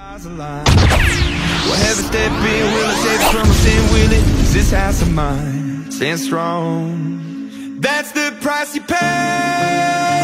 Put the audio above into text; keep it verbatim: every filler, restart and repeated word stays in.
Well, heaven step in, will it save us from our sin, will it? 'Cause this house of mine stands strong. That's the price you pay.